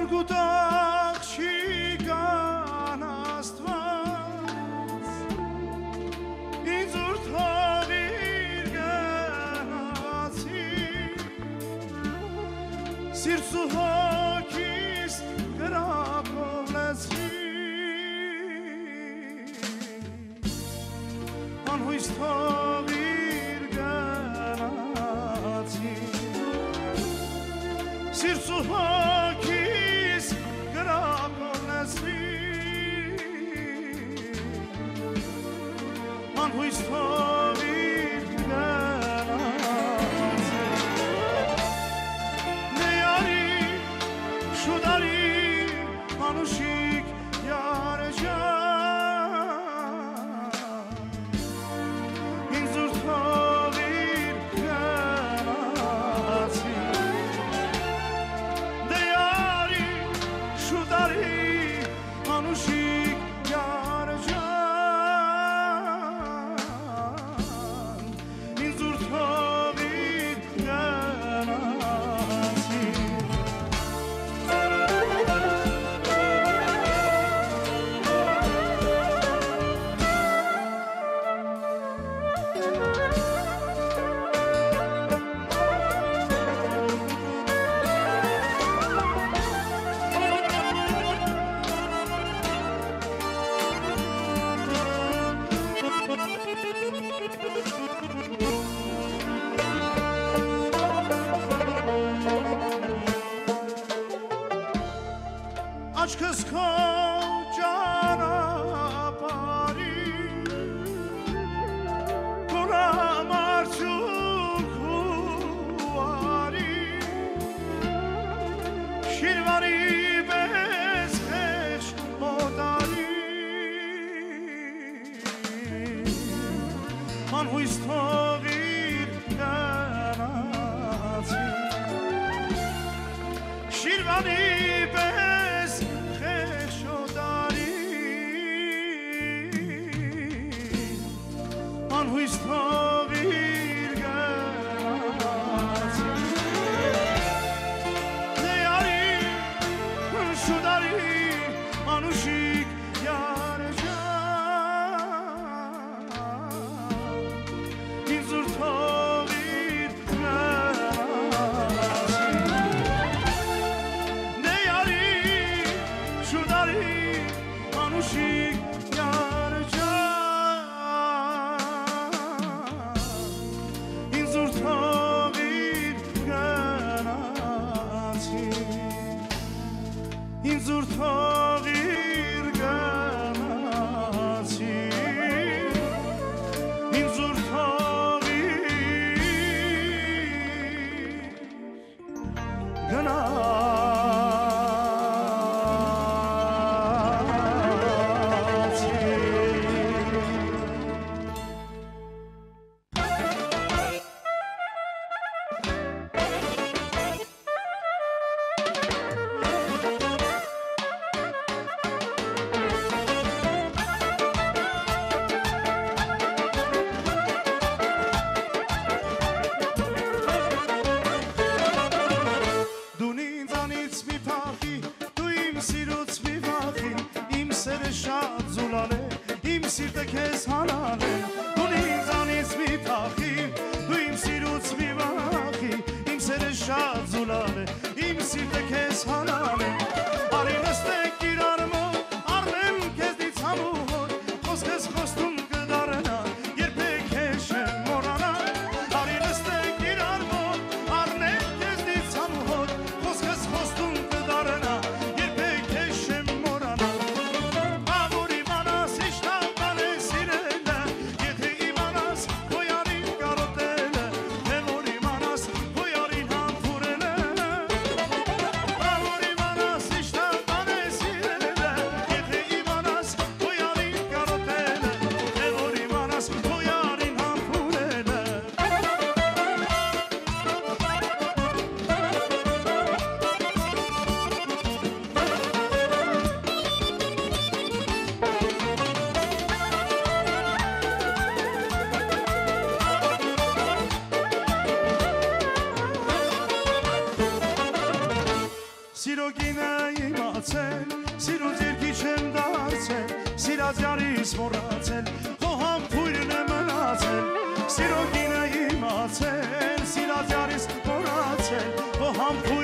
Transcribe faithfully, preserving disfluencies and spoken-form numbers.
գուտախ չի կան աստված ինձ ուրթաղիր գնացի սիրտ ու հոգիս գրապով լեցի անհույս թաղիր գնացի սիրտ ու հոգիս գրապով լեցի անհույս թաղիր գնացի նեարի շուդարի անուշիկ յար ջան ինձ ուրթաղիր գնացի նեարի շուդարի անուշիկ յար ջան ինձ ուրթաղիր գնացի Աչքս քո ճանապարհի կորամարցուկ ու արի շիրվանի պես խեղճ օտարի անհույս թողիր գնացի շիրվանի պես անհույս թողիր գնացի նեարի շուդարի անուշիկ յար ջան ինձ ուրթաղիր գնացի նեարի շուդարի անուշիկ յար ինձ ուրթաղիր գնացի ինձ ուրթաղիր Իմ սիրտը քեզ հանալ է դու ինձանից մի փախի դու իմ սիրուց մի վախի իմ սերը շատ զուլալ է իմ սիրտը քեզ հանալ է արի նստենք իրար մոտ առնեմ քեզնից համուհոտ խոսքս խոստում կդառնա երբեք քեզ չեմ մոռանա արի նստենք իրար մոտ առնեմ քեզնից համուհոտ խոսքս խոստում կդառնա երբեք քեզ չեմ մոռանա Սիրո գինը իմացել, սիրուց երկի չեմ դարձել, սիրած յարիս մոռացել, քո համբույրն է մնացել, սիրո գինը իմացել, սիրած յարիս մոռացել, քո համբույրն